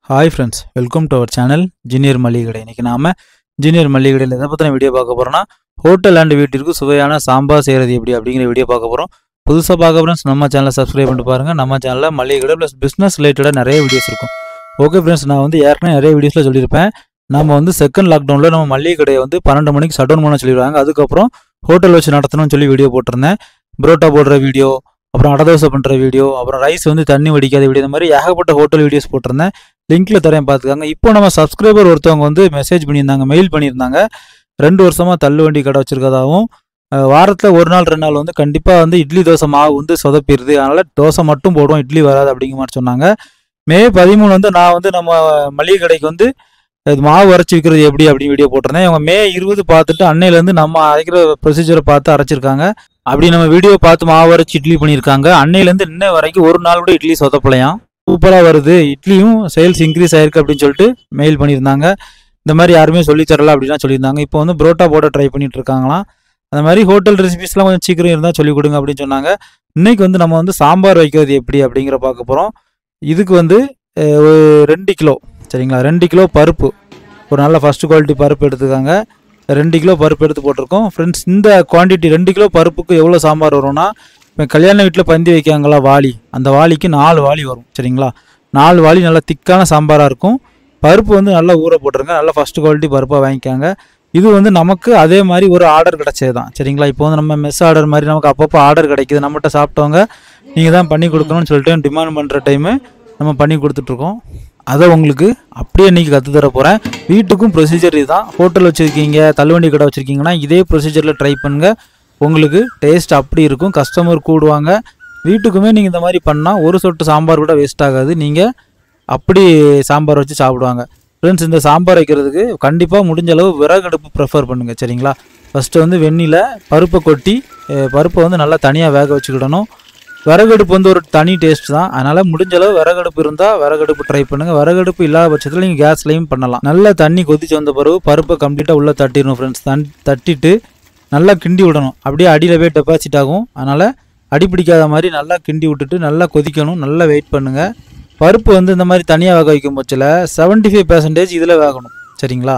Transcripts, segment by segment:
Hi friends, welcome to our channel junior மளிகை கடை. இன்றைக்கி நாம் ஜீனியர் மளிகை கடையில் எதை பற்றின வீடியோ பார்க்க போகிறோன்னா, ஹோட்டல் அண்ட் வீட்டிற்கு சுவையான சாம்பார் செய்கிறது எப்படி அப்படிங்கிற வீடியோ பார்க்க போகிறோம். புதுசாக பார்க்க ஃப்ரெண்ட்ஸ் நம்ம சேனலை சப்ஸ்கிரைப் பண்ணிட்டு பாருங்கள். நம்ம சேனலில் மளிகை கடை ப்ளஸ் பிஸ்னஸ் ரிலேட்டடாக நிறைய வீடியோஸ் இருக்கும். ஓகே ஃப்ரெண்ட்ஸ், நான் ஏற்கனவே நிறைய வீடியோஸில் சொல்லியிருப்பேன். நம்ம செகண்ட் லாக்டவுனில் நம்ம மளிகை கடையை 12 மணிக்கு ஷட் டவுன் பண்ண சொல்லிடுவாங்க. அதுக்கப்புறம் ஹோட்டல் வச்சு நடத்தணும்னு சொல்லி வீடியோ போட்டிருந்தேன். புரோட்டா போடுற வீடியோ, அப்புறம் அடை தோசை பண்ணுற வீடியோ, அப்புறம் ரைஸ் தண்ணி வடிக்காத வீடியோ, இந்த மாதிரி ஏகப்பட்ட ஹோட்டல் வீடியோஸ் போட்டிருந்தேன். லிங்க்கில் தரேன் பார்த்துக்காங்க. இப்போ நம்ம சப்ஸ்கிரைபர் ஒருத்தவங்க மெசேஜ் பண்ணியிருந்தாங்க, மெயில் பண்ணியிருந்தாங்க. 2 வருஷமாக தள்ளு வண்டி கடை வச்சுருக்கதாகவும், வாரத்தில் 1 நாள் 2 நாள் கண்டிப்பாக இட்லி தோசை மாவு சொதப்பிடுது, அதனால் தோசை மட்டும் போடுவோம், இட்லி வராது அப்படிங்கிற மாதிரி சொன்னாங்க. மே 13 நான் நம்ம மளிகை கடைக்கு மாவு அரைச்சி விற்கிறது எப்படி அப்படின்னு வீடியோ போட்டிருந்தேன். இவங்க மே 20 பார்த்துட்டு அன்னையிலேருந்து நம்ம அரைக்கிற ப்ரொசீஜரை பார்த்து அரைச்சிருக்காங்க. அப்படி நம்ம வீடியோ பார்த்து மாவு அரைச்சி இட்லி பண்ணியிருக்காங்க. அன்னையிலேருந்து இன்ன வரைக்கும் 1 நாள் கூட இட்லி சொதப்பலையாம். சூப்பராக வருது, இட்லியும் சேல்ஸ் இன்க்ரீஸ் ஆயிருக்கு அப்படின்னு சொல்லிட்டு மெயில் பண்ணியிருந்தாங்க. இந்த மாதிரி யாருமே சொல்லித்தரல அப்படின்லாம் சொல்லியிருந்தாங்க. இப்போ புரோட்டா போட ட்ரை பண்ணிட்டு இருக்காங்களாம். அந்த மாதிரி ஹோட்டல் ரெசிபிஸ்லாம் கொஞ்சம் சீக்கிரம் இருந்தால் சொல்லிக் கொடுங்க அப்படின்னு சொன்னாங்க. இன்னைக்கு நம்ம சாம்பார் வைக்கிறது எப்படி அப்படிங்கிற பார்க்க போகிறோம். இதுக்கு ஒரு 2 கிலோ சரிங்களா, 2 கிலோ பருப்பு, ஒரு நல்ல ஃபஸ்ட்டு குவாலிட்டி பருப்பு எடுத்துக்காங்க. 2 கிலோ பருப்பு எடுத்து போட்டிருக்கோம். ஃப்ரெண்ட்ஸ், இந்த குவான்டிட்டி 2 கிலோ பருப்புக்கு எவ்வளோ சாம்பார் வரும்னா, இப்போ கல்யாண வீட்டில் பந்தி வைக்காங்களா வாளி, அந்த வாளிக்கு 4 வாளி வரும் சரிங்களா. 4 வாளி நல்லா திக்கான சாம்பாராக இருக்கும். பருப்பு நல்லா ஊற போட்டிருங்க. நல்லா ஃபஸ்ட்டு குவாலிட்டி பருப்பாக வாங்கிக்காங்க. இது நமக்கு அதே மாதிரி ஒரு ஆர்டர் கிடச்சது தான் சரிங்களா. இப்போ நம்ம மெஸ் ஆர்டர் மாதிரி நமக்கு அப்பப்போ ஆர்டர் கிடைக்கிது. நம்மகிட்ட சாப்பிட்டவங்க நீங்கள் தான் பண்ணி கொடுக்கணும்னு சொல்லிட்டு டிமாண்ட் பண்ணுற டைமு நம்ம பண்ணி கொடுத்துட்ருக்கோம். அதை உங்களுக்கு அப்படியே இன்றைக்கி கற்றுத்தர போகிறேன். வீட்டுக்கும் ப்ரொசீஜர் இதுதான். ஹோட்டல் வச்சுருக்கீங்க, தள்ளுவண்டி கடை வச்சுருக்கீங்கன்னா இதே ப்ரொசீஜரில் ட்ரை பண்ணுங்கள். உங்களுக்கு டேஸ்ட் அப்படி இருக்கும், கஸ்டமர் கூடுவாங்க. வீட்டுக்குமே நீங்கள் இந்த மாதிரி பண்ணால் ஒரு சொட்டு சாம்பார் கூட வேஸ்ட் ஆகாது. நீங்கள் அப்படி சாம்பார் வச்சு சாப்பிடுவாங்க. ஃப்ரெண்ட்ஸ், இந்த சாம்பார் வைக்கிறதுக்கு கண்டிப்பாக முடிஞ்ச அளவு விறகடுப்பு ப்ரிஃபர் பண்ணுங்கள் சரிங்களா. ஃபஸ்ட்டு வெந்நில பருப்பை கொட்டி பருப்பை நல்லா தனியாக வேக வச்சுக்கிடணும். விறகடுப்பு ஒரு தனி டேஸ்ட் தான். அதனால் முடிஞ்ச அளவு விறகடுப்பு இருந்தால் விறகடுப்பு ட்ரை பண்ணுங்கள். விறகடுப்பு இல்லாத பட்சத்தில் நீங்கள் கேஸ்லையும் பண்ணலாம். நல்லா தண்ணி கொதிச்சு வந்த பிறகு பருப்பை கம்ப்ளீட்டாக உள்ளே தட்டிடணும் ஃப்ரெண்ட்ஸ். தட்டிட்டு நல்லா கிண்டி விடணும். அப்படியே அடியில் போய் டெபாசிட் ஆகும். அதனால் அடி பிடிக்காத மாதிரி நல்லா கிண்டி விட்டுட்டு நல்லா கொதிக்கணும். நல்லா வெயிட் பண்ணுங்கள். பருப்பு இந்த மாதிரி தனியாக வேக வைக்கும் பட்சத்தில் 75% இதில் வேகணும் சரிங்களா.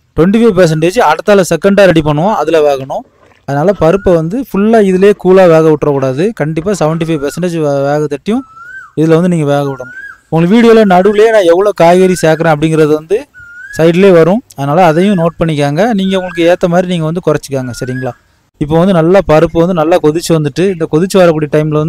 25% அடுத்தால செகண்டாக ரெடி பண்ணுவோம், அதில் வேகணும். அதனால் பருப்பை ஃபுல்லாக இதிலே கூலாக வேக விட்டுறக்கூடாது. கண்டிப்பாக 75% வேக தட்டியும் இதில் நீங்கள் வேக விடணும். உங்களுக்கு வீடியோவில் நடுவுலேயே நான் எவ்வளோ காய்கறி சேர்க்குறேன் அப்படிங்கிறது சைட்லேயே வரும். அதனால் அதையும் நோட் பண்ணிக்காங்க. நீங்கள் உங்களுக்கு ஏற்ற மாதிரி நீங்கள் குறைச்சிக்காங்க சரிங்களா. இப்போ நல்லா பருப்பு நல்லா கொதிச்சு இந்த கொதிச்சு வரக்கூடிய டைமில்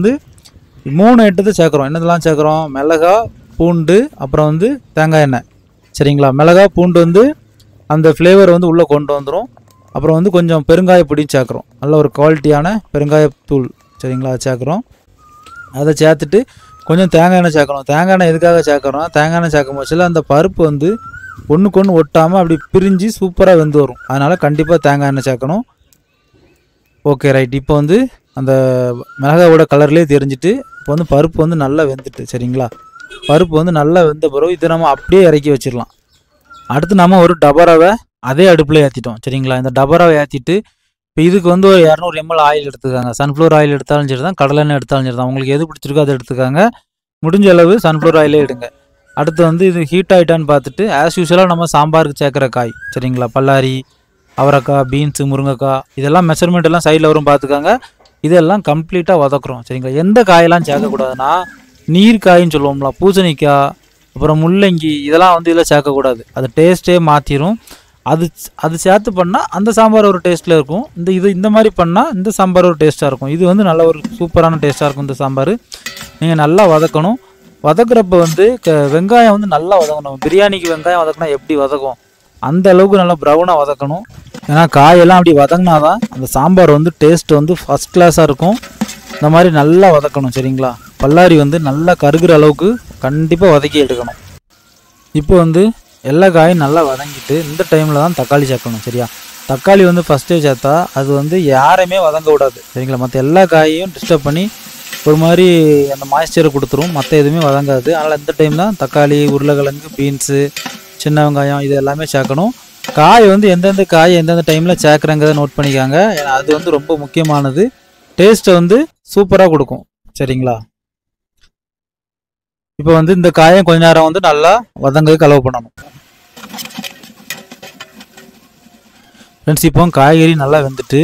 3 ஐட்டத்தை சேர்க்குறோம். என்னதெல்லாம் சேர்க்குறோம்? மிளகா, பூண்டு, அப்புறம் தேங்காய் எண்ணெய் சரிங்களா. மிளகா பூண்டு அந்த ஃப்ளேவர் உள்ளே கொண்டு வந்துடும். அப்புறம் கொஞ்சம் பெருங்காய பொடியும் சேர்க்குறோம். நல்ல ஒரு குவாலிட்டியான பெருங்காயத்தூள் சரிங்களா, அதை சேர்க்குறோம். அதை சேர்த்துட்டு கொஞ்சம் தேங்காய் எண்ணெய் சேர்க்குறோம். தேங்காய் எண்ணெய் எதுக்காக சேர்க்குறோம்? தேங்காய் எண்ணெய் சேர்க்கும் பட்சத்தில் அந்த பருப்பு ஒன்றுக்கு ஒன்று ஒட்டாமல் அப்படி பிரிஞ்சு சூப்பராக வெந்து வரும். அதனால் கண்டிப்பாக தேங்காய் எண்ணெய் சேர்க்கணும். Okay right. இப்போ அந்த மிளகாவோட கலர்லேயே தெரிஞ்சுட்டு இப்போ பருப்பு நல்லா வெந்துட்டு சரிங்களா. பருப்பு நல்லா வெந்த பிறகு இதை நம்ம அப்படியே இறக்கி வச்சிடலாம். அடுத்து நம்ம ஒரு டபராவை அதே அடுப்பில் ஏற்றிட்டோம் சரிங்களா. இந்த டபராவை ஏற்றிட்டு இப்போ இதுக்கு ஒரு 200 ml ஆயில் எடுத்துக்காங்க. சன்ஃப்ளவர் ஆயில் எடுத்தாலும் சரி தான், கடலெண்ணெய் எடுத்தாலும் சரி தான். உங்களுக்கு எது பிடிச்சிருக்கோ அதை எடுத்துக்காங்க. முடிஞ்ச அளவு சன்ஃப்ளவர் ஆயிலே எடுங்க. அடுத்து இது ஹீட் ஆகிட்டான்னு பார்த்துட்டு ஆஸ் யூஸ்வலாக நம்ம சாம்பாருக்கு சேர்க்குற காய் சரிங்களா, பல்லாரி, அவரைக்காய், பீன்ஸு, முருங்கைக்காய், இதெல்லாம் மெஷர்மெண்ட் எல்லாம் சைடில் வரும் பார்த்துக்காங்க. இதெல்லாம் கம்ப்ளீட்டாக வதக்குறோம் சரிங்களா. எந்த காயெல்லாம் சேர்க்கக்கூடாதுன்னா, நீர்க்காயின்னு சொல்லுவோம்ல, பூசணிக்காய், அப்புறம் முள்ளங்கி, இதெல்லாம் இதில் சேர்க்கக்கூடாது. அது டேஸ்ட்டே மாற்றிடும். அது சேர்த்து பண்ணால் அந்த சாம்பார் ஒரு டேஸ்ட்டில் இருக்கும். இந்த மாதிரி பண்ணால் இந்த சாம்பார் ஒரு டேஸ்ட்டாக இருக்கும். இது நல்ல ஒரு சூப்பரான டேஸ்ட்டாக இருக்கும். இந்த சாம்பார் நீங்கள் நல்லா வதக்கணும். வதக்குறப்ப வெங்காயம் நல்லா வதக்கணும். பிரியாணிக்கு வெங்காயம் வதக்கினா எப்படி வதக்கும் அந்த அளவுக்கு நல்லா ப்ரௌனாக வதக்கணும். ஏன்னா காயெல்லாம் அப்படி வதங்கினா தான் அந்த சாம்பார் டேஸ்ட் ஃபஸ்ட் கிளாஸாக இருக்கும். இந்த மாதிரி நல்லா வதக்கணும் சரிங்களா. பல்லாரி நல்லா கருகிற அளவுக்கு கண்டிப்பாக வதக்கி எடுக்கணும். இப்போ எல்லா காயும் நல்லா வதங்கிட்டு இந்த டைமில் தான் தக்காளி சேர்க்கணும் சரியா. தக்காளி ஃபஸ்ட்டே சேர்த்தா அது யாரையுமே வதங்க விடாது சரிங்களா. மற்ற எல்லா காயையும் டிஸ்டர்ப் பண்ணி ஒரு மாதிரி அந்த மாய்ஸ்சரை கொடுத்துரும், மற்ற எதுவுமே வதங்காது. அதனால் இந்த டைம் தான் தக்காளி, உருளைக்கிழங்கு, பீன்ஸு, சின்ன வெங்காயம் இது எல்லாமே சேர்க்கணும். காய் எந்தெந்த காய் எந்தெந்த டைமில் சேர்க்குறங்கிறத நோட் பண்ணிக்காங்க. ஏன்னா அது ரொம்ப முக்கியமானது. டேஸ்ட்டை சூப்பராக கொடுக்கும் சரிங்களா. இப்போ வந்து இந்த காயம் கொஞ்ச நேரம் வந்து நல்லா வதங்கிறதுக்கு அலோவ் பண்ணணும் ஃப்ரெண்ட்ஸ். இப்போ காய்கறி நல்லா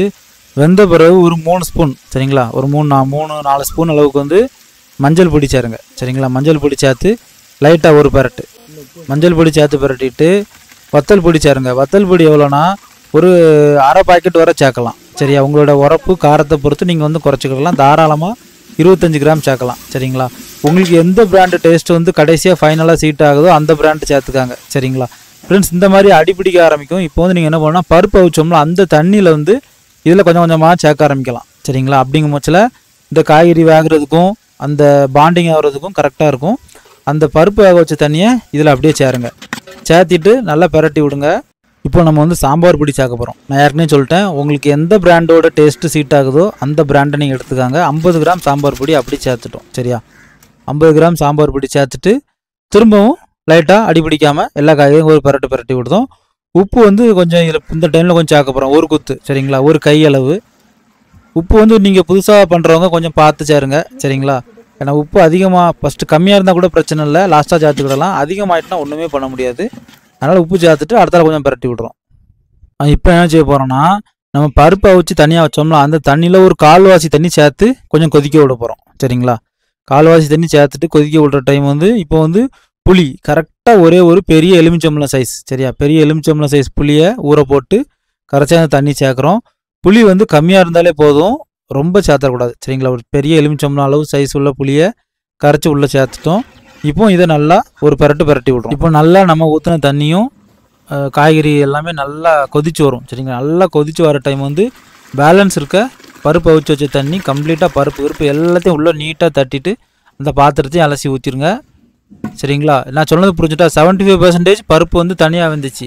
வெந்த பிறகு ஒரு 3 ஸ்பூன் சரிங்களா, ஒரு 3-4 ஸ்பூன் அளவுக்கு வந்து மஞ்சள் பொடி சேருங்க சரிங்களா. மஞ்சள் பொடி சேர்த்து லைட்டாக ஒரு பெரட்டு மஞ்சள் பொடி சேர்த்து பெரட்டிட்டு வத்தல் பொடி சேருங்க. வத்தல் பொடி எவ்வளோனா ஒரு அரை பாக்கெட் வரை சேர்க்கலாம் சரியா. உங்களோட உரப்பு காரத்தை பொறுத்து நீங்கள் வந்து குறைச்சிக்கலாம். தாராளமாக 25 கிராம் சேர்க்கலாம் சரிங்களா. உங்களுக்கு எந்த பிராண்டு டேஸ்ட் வந்து கடைசியாக ஃபைனலாக சீட் ஆகுதோ அந்த பிராண்டு சேர்த்துக்காங்க சரிங்களா. ஃப்ரெண்ட்ஸ், இந்த மாதிரி அடிப்பிடிக்க ஆரம்பிக்கும். இப்போ வந்து நீங்கள் என்ன பண்ணால் பருப்பு அவிச்சோம்ல அந்த தண்ணியில் வந்து இதில் கொஞ்சம் கொஞ்சமாக சேர்க்க ஆரம்பிக்கலாம் சரிங்களா. அப்படிங்கும் பட்சத்தில் இந்த காய்கறி வேகிறதுக்கும் அந்த பாண்டிங் ஆகிறதுக்கும் கரெக்டாக இருக்கும். அந்த பருப்பு வேக வச்ச தண்ணியை இதில் அப்படியே சேருங்க. சேர்த்திட்டு நல்லா பெரட்டி விடுங்க. இப்போ நம்ம வந்து சாம்பார் பொடி சேர்க்க போகிறோம். நான் ஏற்கனவே சொல்லிட்டேன், உங்களுக்கு எந்த பிராண்டோட டேஸ்ட்டு சீட் ஆகுதோ அந்த பிராண்டை நீங்கள் எடுத்துக்காங்க. 50 கிராம் சாம்பார் பொடி அப்படி சேர்த்துட்டோம் சரியா. 50 கிராம் சாம்பார் பொடி சேர்த்துட்டு திரும்பவும் லைட்டாக அடிப்பிடிக்காமல் எல்லா காய்கறியும் ஒரு பெரட்டி விடுதோம். உப்பு வந்து கொஞ்சம் இதில் இந்த டைமில் கொஞ்சம் சேர்க்க போகிறோம். ஒரு குத்து சரிங்களா, ஒரு கையளவு உப்பு வந்து நீங்கள் புதுசாக பண்ணுறவங்க கொஞ்சம் பார்த்து சேருங்க சரிங்களா. ஏன்னா உப்பு அதிகமாக ஃபஸ்ட்டு கம்மியாக இருந்தால் கூட பிரச்சனை இல்லை, லாஸ்ட்டாக சேர்த்துக்கிடலாம். அதிகமாகிட்டுனா ஒன்றுமே பண்ண முடியாது. அதனால் உப்பு சேர்த்துட்டு அடுத்தால கொஞ்சம் பெரட்டி விட்றோம். இப்போ என்ன செய்ய போகிறோம்னா, நம்ம பருப்பை வச்சு தனியாக வச்சோம்னா அந்த தண்ணியில் ஒரு கால்வாசி தண்ணி சேர்த்து கொஞ்சம் கொதிக்க விட போகிறோம் சரிங்களா. கால்வாசி தண்ணி சேர்த்துட்டு கொதிக்க விடுற டைம் வந்து இப்போ வந்து புளி கரெக்டாக ஒரே ஒரு பெரிய எலுமிச்சம்பழம் சைஸ் சரியா, பெரிய எலுமிச்சம்பழம் சைஸ் புளியை ஊற போட்டு கரைச்சி அந்த தண்ணி சேர்க்குறோம். புளி வந்து கம்மியாக இருந்தாலே போதும், ரொம்ப சேர்த்தக்கூடாது சரிங்களா. ஒரு பெரிய எலுமிச்சம்பழம் அளவு சைஸ் உள்ள புளியை கரைச்சி உள்ளே சேர்த்துட்டோம். இப்போ இதை நல்லா ஒரு பெரட்டி விட்றோம். இப்போ நல்லா நம்ம ஊற்றின தண்ணியும் காய்கறி எல்லாமே நல்லா கொதிச்சு வரும் சரிங்களா. நல்லா கொதிச்சு வர டைம் வந்து பேலன்ஸ் இருக்க பருப்பு அவிச்சு வச்ச தண்ணி கம்ப்ளீட்டாக பருப்பு எல்லாத்தையும் உள்ளே நீட்டாக தட்டிட்டு அந்த பாத்திரத்தையும் அலசி ஊற்றிருங்க சரிங்களா. நான் சொன்னது புரிஞ்சுட்டா? 75% பருப்பு வந்து தனியாக வந்துச்சு,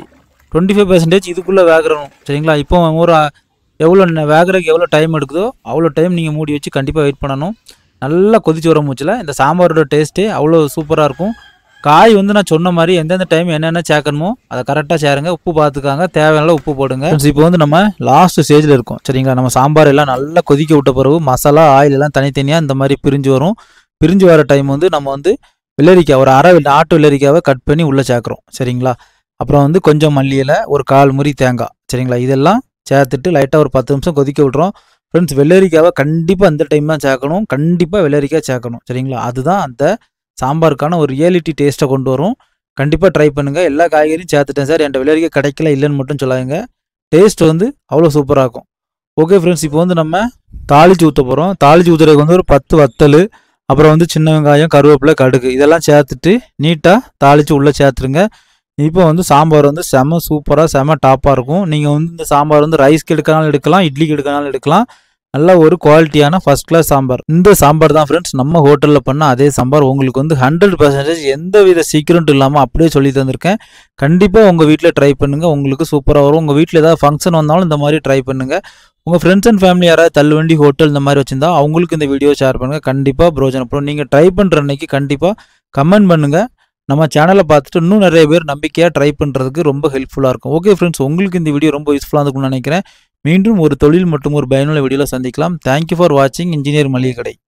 25% இதுக்குள்ளே வேகிறணும் சரிங்களா. இப்போ ஒரு எவ்வளோ வேகிறதுக்கு எவ்வளோ டைம் எடுக்குதோ அவ்வளோ டைம் நீங்கள் மூடி வச்சு கண்டிப்பாக வெயிட் பண்ணணும். நல்லா கொதிச்சு வர மூச்சில் இந்த சாம்பாரோட டேஸ்ட்டே அவ்வளோ சூப்பராக இருக்கும். காய் வந்து நான் சொன்ன மாதிரி எந்தெந்த டைம் என்னென்ன சேர்க்கணுமோ அதை கரெக்டாக சேருங்க. உப்பு பார்த்துக்காங்க, தேவையான உப்பு போடுங்க. இப்போ வந்து நம்ம லாஸ்ட் ஸ்டேஜில் இருக்கோம் சரிங்களா. நம்ம சாம்பார் எல்லாம் நல்லா கொதிக்க விட்ட பிறகு மசாலா ஆயில் எல்லாம் தனித்தனியாக இந்த மாதிரி பிரிஞ்சு வரும். பிரிஞ்சு வர டைம் வந்து நம்ம வந்து வெள்ளரிக்காய் ஒரு அரை நாட்டு வெள்ளரிக்காவை கட் பண்ணி உள்ளே சேர்க்குறோம் சரிங்களா. அப்புறம் வந்து கொஞ்சம் மல்லியில் ஒரு 1/4 முறி தேங்காய் சரிங்களா. இதெல்லாம் சேர்த்துட்டு லைட்டாக ஒரு 10 நிமிஷம் கொதிக்க விட்றோம். ஃப்ரெண்ட்ஸ், வெள்ளரிக்காவை கண்டிப்பாக அந்த டைம் தான் சேர்க்கணும், கண்டிப்பாக வெள்ளரிக்காய் சேர்க்கணும் சரிங்களா. அதுதான் அந்த சாம்பாருக்கான ஒரு ரியாலிட்டி டேஸ்ட்டை கொண்டு வரும். கண்டிப்பாக ட்ரை பண்ணுங்கள். எல்லா காய்கறியும் சேர்த்துட்டேன் சார், என்கிட்ட வெள்ளரிக்காய் கிடைக்கல இல்லைன்னு மட்டும் சொல்லாங்க. டேஸ்ட் வந்து அவ்வளோ சூப்பராக இருக்கும். ஓகே ஃப்ரெண்ட்ஸ், இப்போ வந்து நம்ம தாளிச்சு ஊற்ற போகிறோம். தாளிச்சு ஊற்றுறதுக்கு வந்து ஒரு 10 வத்தல், அப்புறம் வந்து சின்ன வெங்காயம், கருவேப்பிலை, கடுகு இதெல்லாம் சேர்த்துட்டு நீட்டாக தாளித்து உள்ளே சேர்த்துருங்க. இப்போ வந்து சாம்பார் வந்து செம சூப்பராக செம டாப்பாக இருக்கும். நீங்கள் வந்து இந்த சாம்பார் வந்து ரைஸ்க்கு எடுக்கனாலும் எடுக்கலாம், இட்லிக்கு எடுக்கனாலும் எடுக்கலாம். நல்ல ஒரு குவாலிட்டியான ஃபர்ஸ்ட் கிளாஸ் சாம்பார். இந்த சாம்பார் தான் ஃப்ரெண்ட்ஸ் நம்ம ஹோட்டலில் பண்ண அதே சாம்பார். உங்களுக்கு வந்து 100% எந்த வித சீக்கிரட்டும் இல்லாமல் அப்படியே சொல்லி தந்திருக்கேன். கண்டிப்பாக உங்கள் வீட்டில் ட்ரை பண்ணுங்கள், உங்களுக்கு சூப்பராக வரும். உங்கள் வீட்டில் ஏதாவது ஃபங்க்ஷன் வந்தாலும் இந்த மாதிரி ட்ரை பண்ணுங்கள். உங்கள் ஃப்ரெண்ட்ஸ் அண்ட் ஃபேமிலி யாராவது தள்ளுவண்டி ஹோட்டல் இந்த மாதிரி வச்சுருந்தா அவங்களுக்கு இந்த வீடியோ ஷேர் பண்ணுங்கள். கண்டிப்பாக பிரோஜனப்படும். நீங்கள் ட்ரை பண்ணுற அன்னைக்கு கண்டிப்பாக கமெண்ட் பண்ணுங்கள். நம்ம சேனலை பார்த்துட்டு இன்னும் நிறைய பேர் நம்பிக்கையாக ட்ரை பண்ணுறதுக்கு ரொம்ப ஹெல்ப்ஃபுல்லாக இருக்கும். ஓகே ஃப்ரெண்ட்ஸ், உங்களுக்கு இந்த வீடியோ ரொம்ப யூஸ்ஃபுல்லாக இருக்கும்னு நினைக்கிறேன். மீண்டும் ஒரு தொழில் மற்றும் ஒரு பயனுள்ள வீடியோவில் சந்திக்கலாம். தேங்க்யூ ஃபார் வாட்சிங் இன்ஜினியர் மளிகை கடை.